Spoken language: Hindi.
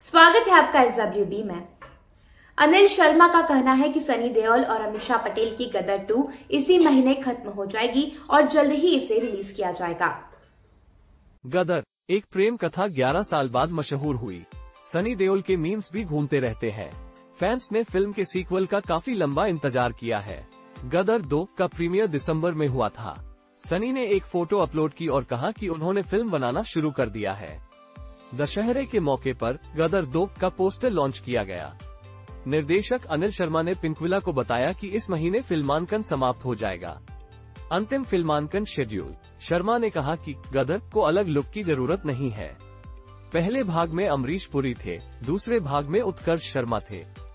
स्वागत है आपका SWD में। अनिल शर्मा का कहना है कि सनी देओल और अमीषा पटेल की गदर 2 इसी महीने खत्म हो जाएगी और जल्द ही इसे रिलीज किया जाएगा। गदर एक प्रेम कथा 11 साल बाद मशहूर हुई। सनी देओल के मीम्स भी घूमते रहते हैं। फैंस ने फिल्म के सीक्वल का काफी लंबा इंतजार किया है। गदर 2 का प्रीमियर दिसंबर में हुआ था। सनी ने एक फोटो अपलोड की और कहा कि उन्होंने फिल्म बनाना शुरू कर दिया है। दशहरे के मौके पर गदर 2 का पोस्टर लॉन्च किया गया। निर्देशक अनिल शर्मा ने पिंकविला को बताया कि इस महीने फिल्मांकन समाप्त हो जाएगा। अंतिम फिल्मांकन शेड्यूल। शर्मा ने कहा कि गदर को अलग लुक की जरूरत नहीं है। पहले भाग में अमरीश पुरी थे, दूसरे भाग में उत्कर्ष शर्मा थे।